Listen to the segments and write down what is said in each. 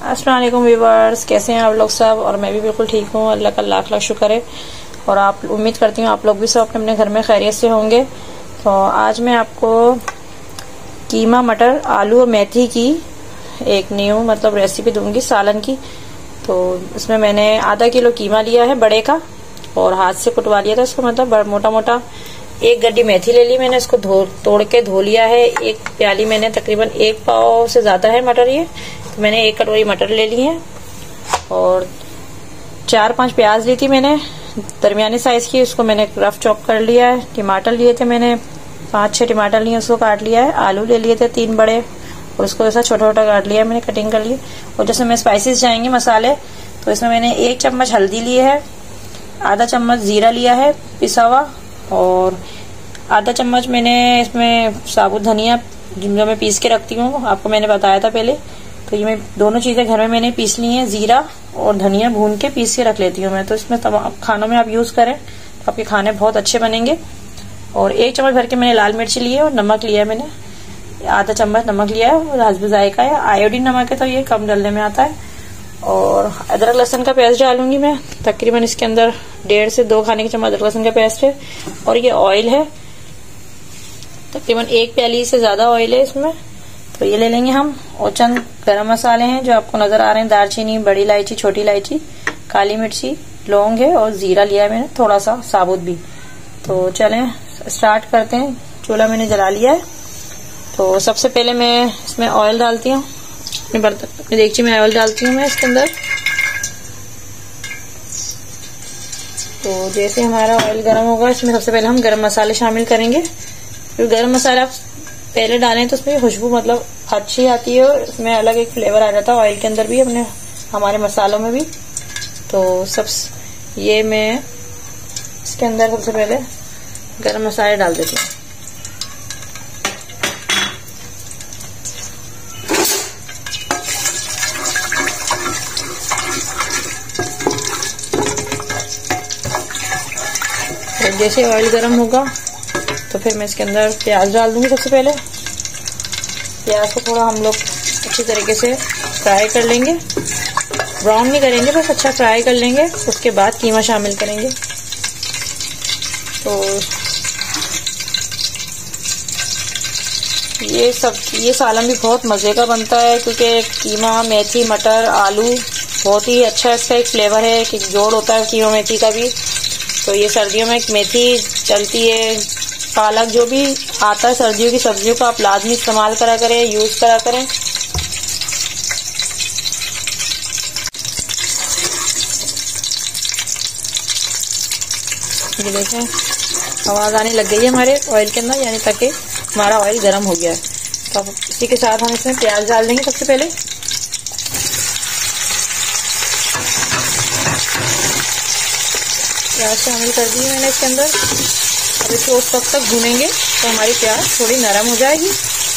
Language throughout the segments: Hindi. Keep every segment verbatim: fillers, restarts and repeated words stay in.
अस्सलाम वालेकुम व्यूवर्स, कैसे हैं आप लोग सब। और मैं भी बिल्कुल ठीक हूँ, अल्लाह का लाख लाख शुक्र है। और आप उम्मीद करती हूँ आप लोग भी सब अपने अपने घर में खैरियत से होंगे। तो आज मैं आपको कीमा मटर आलू और मेथी की एक न्यू मतलब रेसिपी दूंगी सालन की। तो इसमें मैंने आधा किलो कीमा लिया है बड़े का और हाथ से कुटवा लिया था इसको, मतलब मोटा मोटा। एक गड्डी मेथी ले ली मैंने, इसको धो तोड़ के धो लिया है। एक प्याली मैंने तकरीबन एक पाव से ज्यादा है मटर ये, तो मैंने एक कटोरी मटर ले ली है। और चार पांच प्याज ली थी मैंने दरमियानी साइज की, उसको मैंने रफ चॉप कर लिया है। टमाटर लिए थे मैंने पांच छह टमाटर लिए, उसको काट लिया है। आलू ले लिए थे तीन बड़े और उसको ऐसा छोटा छोटा काट लिया है मैंने, कटिंग कर ली। और जैसे मैं स्पाइसेस जाएंगे मसाले, तो इसमें मैंने एक चम्मच हल्दी ली है, आधा चम्मच जीरा लिया है पिसा हुआ, और आधा चम्मच मैंने इसमें साबुत धनिया जो मैं पीस के रखती हूँ, आपको मैंने बताया था पहले। तो ये मैं दोनों चीजें घर में मैंने पीस ली हैं, जीरा और धनिया भून के पीस के रख लेती हूँ मैं। तो इसमें तमाम खानों में आप यूज करें तो आपके खाने बहुत अच्छे बनेंगे। और एक चम्मच भर के मैंने लाल मिर्ची ली है और नमक लिया है मैंने, आधा चम्मच नमक लिया है और हस्ब जायका है। आयोडीन नमक है तो ये कम डलने में आता है। और अदरक लहसुन का पेस्ट डालूंगी मैं, तकरीबन इसके अंदर डेढ़ से दो खाने के चम्मच अदरक लहसुन का पेस्ट है। और ये ऑयल है, तकरीबन एक प्याली से ज्यादा ऑयल है इसमें, तो ये ले लेंगे हम। और चंद गरम मसाले हैं जो आपको नजर आ रहे हैं, दालचीनी, बड़ी इलायची, छोटी इलायची, काली मिर्ची, लौंग है और जीरा लिया है मैंने थोड़ा सा साबुत भी। तो चलें स्टार्ट करते हैं। चूल्हा मैंने जला लिया है। तो सबसे पहले मैं इसमें ऑयल डालती हूँ, अपने बर्तन अपनी देगची में ऑयल डालती हूँ मैं इसके अंदर। तो जैसे हमारा ऑयल गर्म होगा, इसमें सबसे पहले हम गरम मसाले शामिल करेंगे। क्योंकि गरम मसाला आप पहले डालें तो उसमें खुशबू मतलब अच्छी आती है और इसमें अलग एक फ्लेवर आ जाता है ऑयल के अंदर भी, अपने हमारे मसालों में भी। तो सब ये मैं इसके अंदर सबसे पहले गरम मसाले डाल देती हूँ। तो जैसे ऑयल गरम होगा तो फिर मैं इसके अंदर प्याज डाल दूंगी। सबसे पहले प्याज को थोड़ा हम लोग अच्छी तरीके से फ्राई कर लेंगे, ब्राउन नहीं करेंगे, बस अच्छा फ्राई कर लेंगे। उसके बाद कीमा शामिल करेंगे। तो ये सब ये सालन भी बहुत मजे का बनता है, क्योंकि कीमा मेथी मटर आलू बहुत ही अच्छा इसका एक फ्लेवर है, एक जोड़ होता है कीमा मेथी का भी। तो ये सर्दियों में मेथी चलती है, पालक जो भी आता है सर्दियों की सब्जियों का आप लाजमी इस्तेमाल करा करें, यूज करा करें। ये देखें आवाज आने लग गई है हमारे ऑयल के अंदर, यानी ताकि हमारा ऑयल गर्म हो गया है। तो अब इसी के साथ हम इसमें प्याज डाल देंगे। सबसे पहले प्याज शामिल कर दिए मैंने इसके अंदर। अब इसको उस वक्त तक भूनेंगे तो हमारी प्याज थोड़ी नरम हो जाएगी।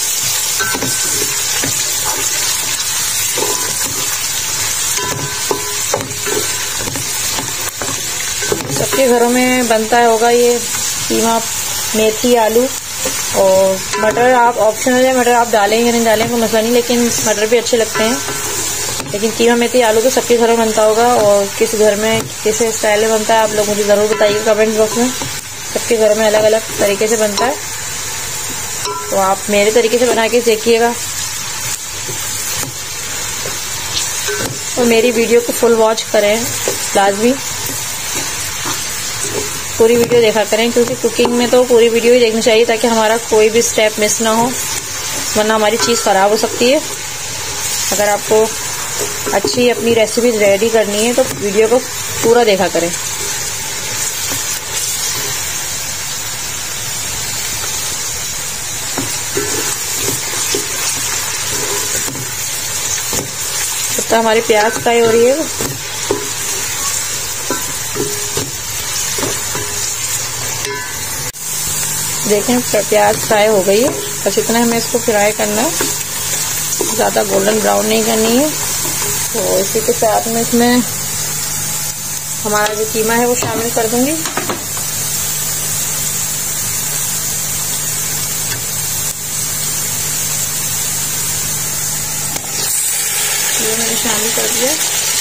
सबके घरों में बनता होगा ये कीमा मेथी आलू और मटर। आप ऑप्शनल है, मटर आप डालें या नहीं डालें कोई मसला नहीं, लेकिन मटर भी अच्छे लगते हैं। लेकिन कीमा मेथी आलू तो सबके घरों में बनता होगा, और किस घर में किस स्टाइल में बनता है आप लोग मुझे जरूर बताइए कमेंट बॉक्स में। सबके घरों में अलग अलग तरीके से बनता है, तो आप मेरे तरीके से बना के देखिएगा। और मेरी वीडियो को फुल वॉच करें लाजमी, पूरी वीडियो देखा करें, क्योंकि कुकिंग में तो पूरी वीडियो ही देखनी चाहिए ताकि हमारा कोई भी स्टेप मिस ना हो, वरना हमारी चीज़ खराब हो सकती है। अगर आपको अच्छी अपनी रेसिपी रेडी करनी है तो वीडियो को पूरा देखा करें। तो हमारी प्याज फ्राई हो रही है। देखें प्याज फ्राई हो गई है, बस इतना हमें इसको फ्राई करना है, ज्यादा गोल्डन ब्राउन नहीं करनी है। तो इसी के साथ में इसमें हमारा जो कीमा है वो शामिल कर दूंगी। ये मैंने शामिल कर दिया।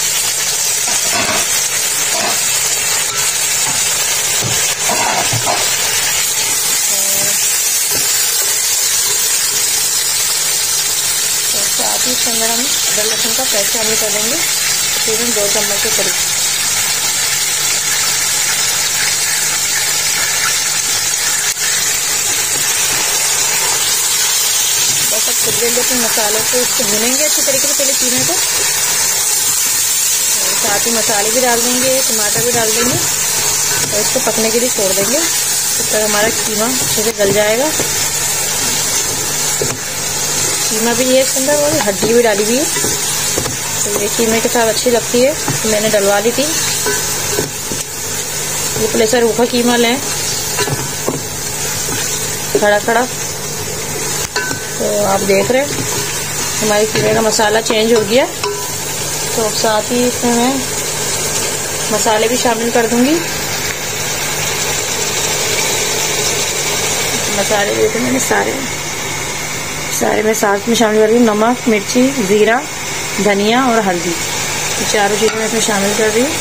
और साथ ही इसके अंदर हम अदरक लहसुन का पेस्ट शामिल कर देंगे, तकरीबन दो चम्मच के करीब। बस अब कुछ देर लेकिन मसालों को इसको भूनेंगे अच्छी तरीके से पहले कीमे को, और साथ ही मसाले भी डाल देंगे, टमाटर भी डाल देंगे और इसको पकने के लिए छोड़ देंगे। तब तक हमारा कीमा अच्छे से गल जाएगा। कीमा भी है इसके अंदर और हड्डी भी डाली हुई है, तो ये कीमे के साथ अच्छी लगती है, तो मैंने डलवा दी थी। बिल्कुल ऐसा रूखा कीमा लें, खड़ा खड़ा। तो आप देख रहे हैं हमारे कीमे का मसाला चेंज हो गया, तो अब साथ ही इसमें मैं मसाले भी शामिल कर दूंगी। मसाले देखे मैंने सारे सारे मैं साथ में शामिल कर रही हूँ। नमक, मिर्ची, ज़ीरा, धनिया और हल्दी, ये चारों चीज़ें मैं इसमें शामिल कर रही हूँ।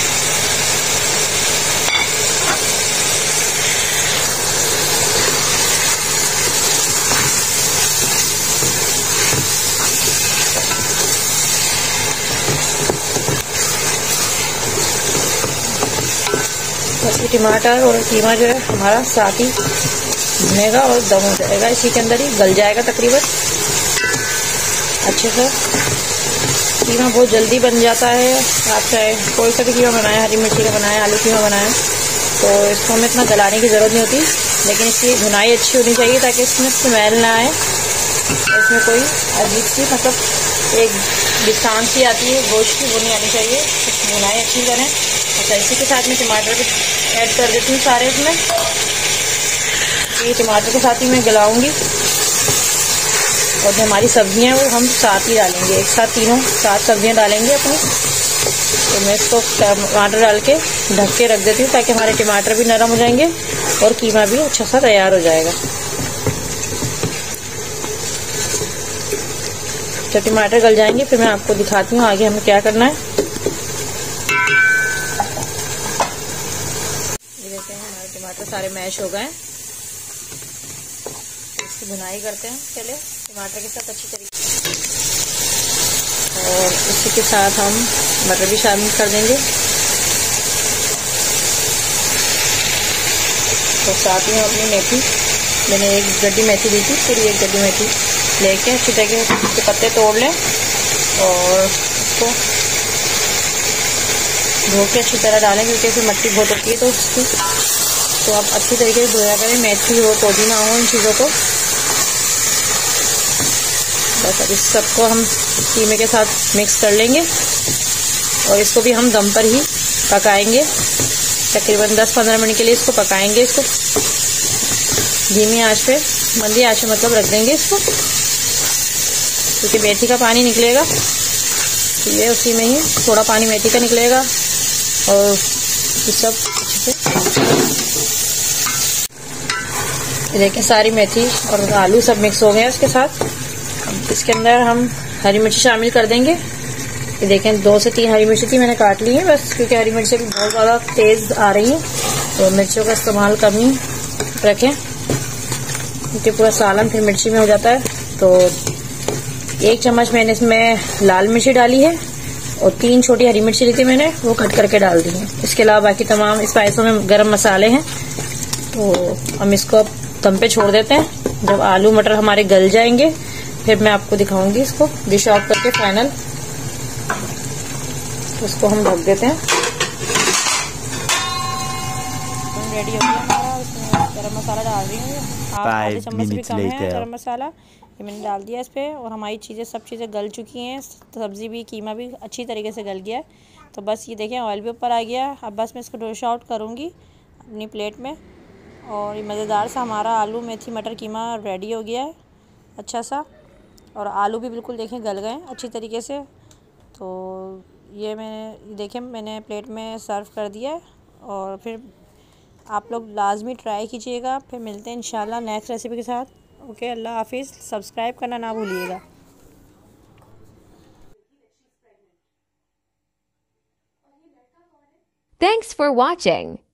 बस ये टमाटर और कीमा जो है हमारा साथ ही भुनेगा और दम हो जाएगा, इसी के अंदर ही गल जाएगा तकरीबन अच्छे से। कीमा बहुत जल्दी बन जाता है, आप चाहे कोई सा भी कीमा बनाए, हरी मिर्ची का बनाए, आलू कीमा बनाए, तो इसको हमें इतना गलाने की ज़रूरत नहीं होती। लेकिन इसकी भुनाई अच्छी होनी चाहिए ताकि इसमें स्मेल ना आए, इसमें कोई अजीब सी मतलब एक बिसान सी आती है गोश्त की, वो नहीं आनी चाहिए। इसकी भुनाई अच्छी करें। अच्छा, इसी के साथ में टमाटर भी ऐड कर देती हूँ सारे इसमें। ये टमाटर के साथ ही मैं गलाऊंगी और जो हमारी सब्जियां हैं वो हम साथ ही डालेंगे, एक साथ तीनों सात सब्जियां डालेंगे अपनी। तो मैं इसको टमाटर डाल के ढक के रख देती हूँ ताकि हमारे टमाटर भी नरम हो जाएंगे और कीमा भी अच्छा सा तैयार हो जाएगा। जब टमाटर गल जाएंगे फिर मैं आपको दिखाती हूँ आगे हमें क्या करना है। ये देखते हैं हमारे टमाटर सारे मैश हो गए। इसकी भुनाई करते हैं पहले टमाटर के साथ अच्छी तरीके से, और इसी के साथ हम मटर भी शामिल कर देंगे। तो साथ ही हम अपनी मेथी, मैंने एक गड्डी मेथी दी थी, फिर एक गड्डी मेथी लेके अच्छी तरीके से इसके पत्ते तोड़ लें और इसको धो के अच्छी तरह डालें, क्योंकि इसमें मट्टी बहुत होती है तो उसकी, तो आप अच्छी तरीके से धोया करें, मेथी हो, पुदीना हो, इन चीज़ों को। बस अब इस सबको हम कीमे के साथ मिक्स कर लेंगे और इसको भी हम दम पर ही पकाएंगे, तकरीबन दस पंद्रह मिनट के लिए इसको पकाएंगे। इसको धीमी आंच पे, मंदी आंच पे मतलब रख देंगे इसको, क्योंकि मेथी का पानी निकलेगा, ये उसी में ही थोड़ा पानी मेथी का निकलेगा और ये सब अच्छे से। देखिए सारी मेथी और आलू सब मिक्स हो गए हैं इसके साथ। इसके अंदर हम हरी मिर्ची शामिल कर देंगे। ये देखें दो से तीन हरी मिर्ची थी, मैंने काट ली है बस, क्योंकि हरी मिर्ची भी बहुत ज़्यादा तेज़ आ रही है, तो मिर्चियों का इस्तेमाल कम ही रखें, क्योंकि पूरा सालन फिर मिर्ची में हो जाता है। तो एक चम्मच मैंने इसमें लाल मिर्ची डाली है और तीन छोटी हरी मिर्ची ली थी मैंने, वो कट करके डाल दी है। इसके अलावा बाकी तमाम स्पाइसों में गरम मसाले हैं। तो हम इसको अब दम पे छोड़ देते हैं। जब आलू मटर हमारे गल जाएंगे फिर मैं आपको दिखाऊंगी इसको डिश ऑफ करके फाइनल। तो इसको हम ढक देते हैं। रेडी हो गया हमारा। इसमें गरम मसाला डाल रही हूँ, हाफ आधे चम्मच से भी कम है गरम मसाला, ये मैंने डाल दिया इस पर। और हमारी चीज़ें सब चीज़ें गल चुकी हैं, सब्ज़ी भी कीमा भी अच्छी तरीके से गल गया है। तो बस ये देखें ऑयल भी ऊपर आ गया। अब बस मैं इसको डिश आउट करूँगी अपनी प्लेट में। और ये मज़ेदार सा हमारा आलू मेथी मटर कीमा रेडी हो गया है अच्छा सा। और आलू भी बिल्कुल देखें गल गए अच्छी तरीके से। तो ये मैंने देखें मैंने प्लेट में सर्व कर दिया है। और फिर आप लोग लाजमी ट्राई कीजिएगा। फिर मिलते हैं इंशाल्लाह नेक्स्ट रेसिपी के साथ। ओके, अल्लाह हाफिज़। सब्सक्राइब करना ना भूलिएगा। Thanks for watching.